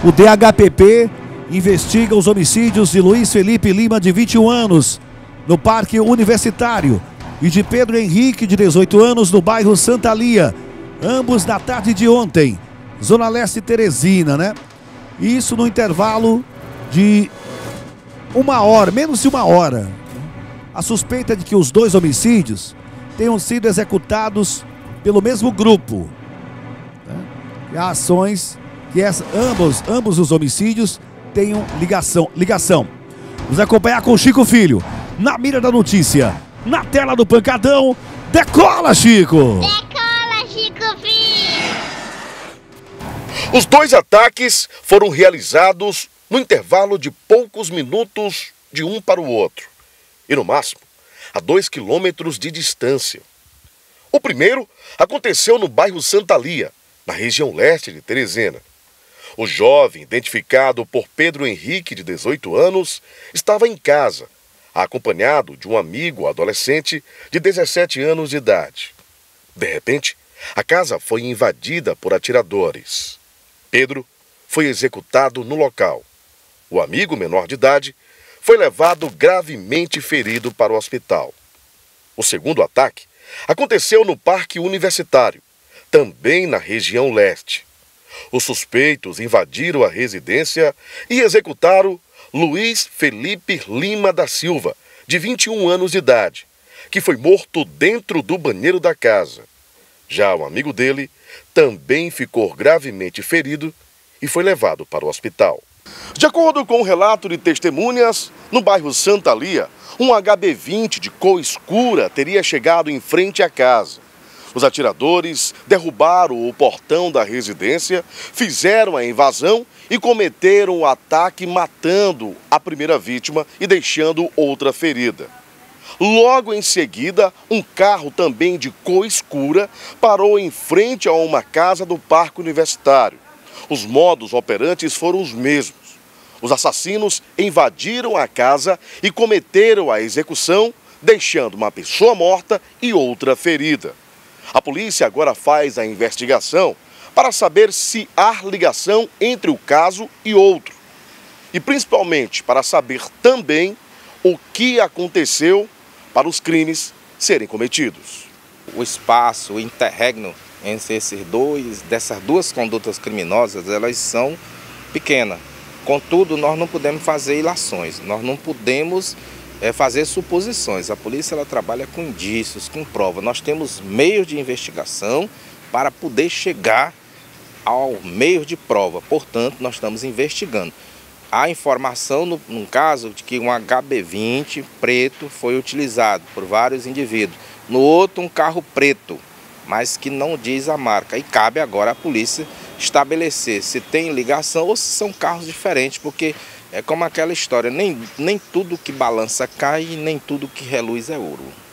O DHPP investiga os homicídios de Luiz Felipe Lima, de 21 anos, no Parque Universitário, e de Pedro Henrique, de 18 anos, no bairro Santa Lia, ambos na tarde de ontem, Zona Leste Teresina, né? Isso no intervalo de uma hora, menos de uma hora. A suspeita é de que os dois homicídios tenham sido executados pelo mesmo grupo, né? E há ações que ambos os homicídios tenham ligação. Vamos acompanhar com o Chico Filho, na mira da notícia, na tela do Pancadão. Decola, Chico! Decola, Chico Filho! Os dois ataques foram realizados no intervalo de poucos minutos de um para o outro, e no máximo a 2 quilômetros de distância. O primeiro aconteceu no bairro Santa Lia, na região leste de Teresina. O jovem, identificado por Pedro Henrique, de 18 anos, estava em casa, acompanhado de um amigo adolescente de 17 anos de idade. De repente, a casa foi invadida por atiradores. Pedro foi executado no local. O amigo menor de idade foi levado gravemente ferido para o hospital. O segundo ataque aconteceu no Parque Universitário, também na região leste. Os suspeitos invadiram a residência e executaram Luiz Felipe Lima da Silva, de 21 anos de idade, que foi morto dentro do banheiro da casa. Já o amigo dele também ficou gravemente ferido e foi levado para o hospital. De acordo com o relato de testemunhas, no bairro Santa Lia, um HB20 de cor escura teria chegado em frente à casa. Os atiradores derrubaram o portão da residência, fizeram a invasão e cometeram o ataque, matando a primeira vítima e deixando outra ferida. Logo em seguida, um carro também de cor escura parou em frente a uma casa do Parque Universitário. Os modus operantes foram os mesmos. Os assassinos invadiram a casa e cometeram a execução, deixando uma pessoa morta e outra ferida. A polícia agora faz a investigação para saber se há ligação entre o caso e outro. E principalmente para saber também o que aconteceu para os crimes serem cometidos. O espaço, o interregno entre dessas duas condutas criminosas, elas são pequenas. Contudo, nós não podemos fazer ilações, nós não podemos fazer suposições. A polícia ela trabalha com indícios, com prova. Nós temos meios de investigação para poder chegar ao meio de prova. Portanto, nós estamos investigando. Há informação, num caso, de que um HB20 preto foi utilizado por vários indivíduos. No outro, um carro preto, mas que não diz a marca. E cabe agora à polícia estabelecer se tem ligação ou se são carros diferentes, porque é como aquela história, nem tudo que balança cai e nem tudo que reluz é ouro.